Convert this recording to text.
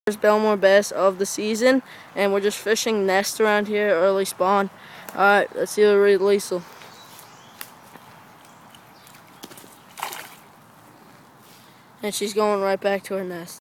First bellmore bass of the season, and we're just fishing nests around here, early spawn. Alright, let's see the release. And she's going right back to her nest.